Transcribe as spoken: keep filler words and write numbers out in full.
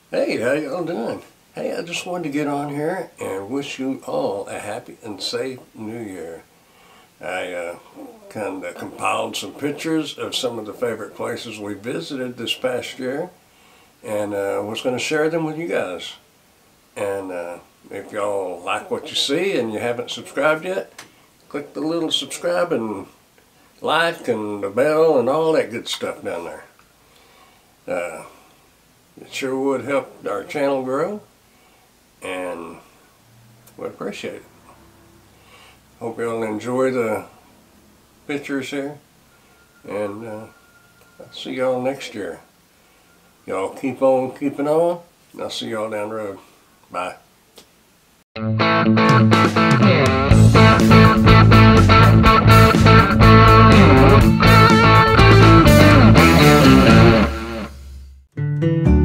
Hey, how y'all doing? Hey, I just wanted to get on here and wish you all a happy and safe New Year. I uh, kind of compiled some pictures of some of the favorite places we visited this past year, and uh, was going to share them with you guys. And uh, if y'all like what you see and you haven't subscribed yet, click the little subscribe and like and the bell and all that good stuff down there. Uh, It sure would help our channel grow, and we'd appreciate it. Hope y'all enjoy the pictures here, and uh, I'll see y'all next year. Y'all keep on keeping on, and I'll see y'all down the road. Bye. Thank you.